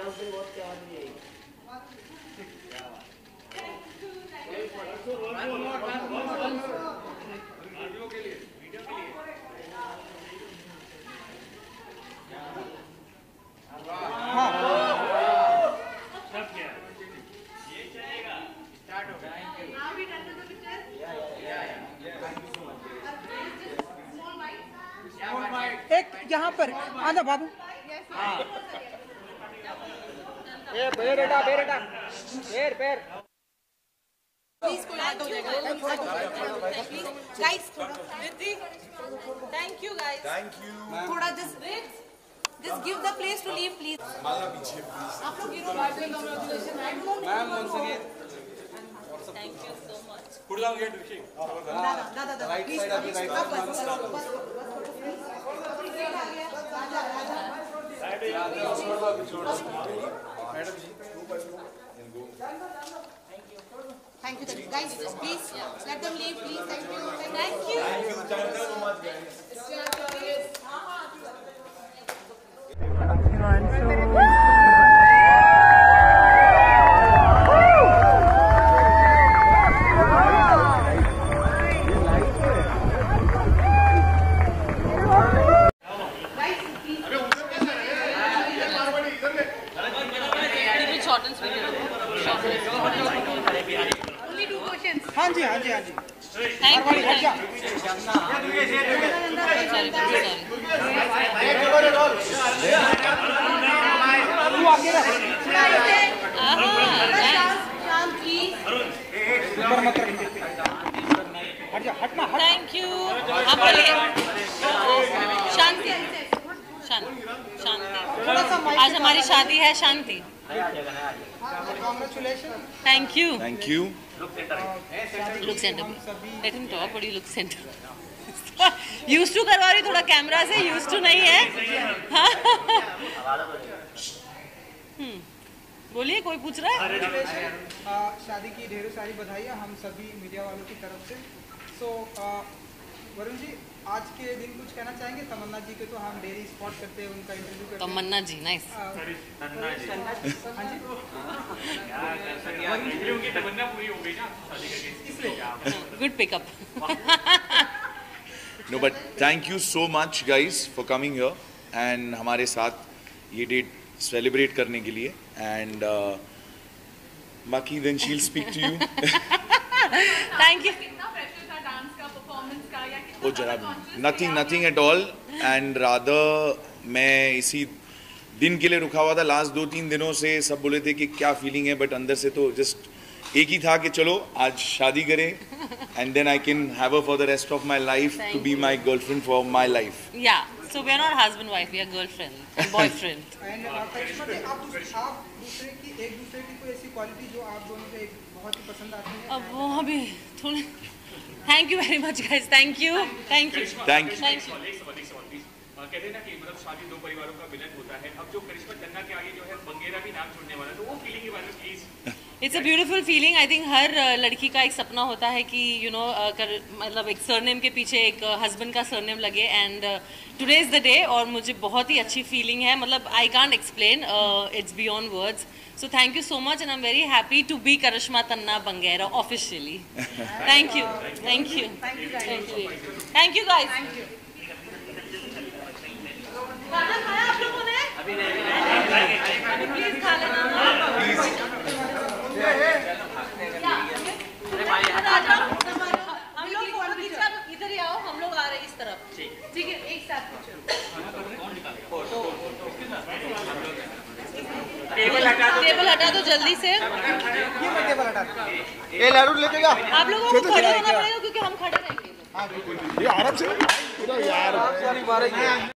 एक यहाँ पर आना बाबू। पैर बेटा पैर। Please, guys, thank you guys. Thank you. थोड़ा just give the place to leave, please. माला पीछे please. आप लोग गिरो बात में congratulations. Ma'am once again. Thank you so much. Put down here, Rishi. दादा Right please side अभी right side. Madam ji. Thank you, guys. Please let them leave, please. Thank you. Thank you so much, guys. Only 2 questions. हाँ जी। Thank you. तू आगे रख। Shan, please. ऊपर मत रख। हटना। Thank you. आप बोलिए। शांति। आज हमारी शादी है शांति। Congratulations. Thank you. Thank you. Look center. Let him talk. What do you look center? Used to करवा रही थोड़ा कैमरा से used to नहीं है। बोलिए कोई पूछ रहा है? शादी की ढेरों सारी बधाइयाँ हम सभी मीडिया वालों की तरफ से। सो वरुण जी आज के दिन कुछ कहना चाहेंगे? तमन्ना जी के तो हम डेली स्पॉट करते हैं, उनका इंटरव्यू करते हैं। तमन्ना जी नाइस। तमन्ना पूरी हो गई ना good pickup. No, but thank you so much, guys, for coming here and हमारे साथ ये डेट सेलिब्रेट करने के लिए and बाकी then she'll speak to you. Thank you. ओ जरा nothing at all and rather मैं इसी दिन के लिए रुका हुआ था। लास्ट 2-3 दिनों से सब बोले थे कि क्या फीलिंग है, बट अंदर से तो जस्ट एक ही था कि चलो आज शादी करें and then I can have her for the rest of my life to be my girlfriend for my life. Yeah. So we are not husband wife, we are girlfriend and boyfriend. And करिश्मा जी आप दूसरे की कोई ऐसी quality जो आप दोनों को बहुत ही पसंद आती है? अब वो अभी थोड़े Thank you very much guys. Thank you. कहते हैं ना कि मतलब शादी 2 परिवारों का मिलन होता है। अब जो करिश्मा तन्ना के आगे जो है बंगेरा भी नाम छोड़ने वाला, तो वो फीलिंग के बारे में please. It's a beautiful feeling. I think हर लड़की का एक सपना होता है कि मतलब एक सरनेम के पीछे एक हस्बैंड का सरनेम लगे and today is the day और मुझे बहुत ही अच्छी फीलिंग है। मतलब I can't explain, it's beyond words. So thank you so much and I'm very happy to be Karishma Tanna Banguera officially. Thank you. Thank you guys. खाना खाया आप लोगों ने? अभी नहीं। प्लीज खा लेना। हम लोग इधर ही आओ, हम लोग आ रहे हैं इस तरफ। ठीक है, एक साथ पूछो। टेबल हटा दो जल्दी से। टेबल हटा। ये लाडू लेके जा। आप लोगों को खड़े होना पड़ेगा क्योंकि हम खड़े रहेंगे। ये आराम से यार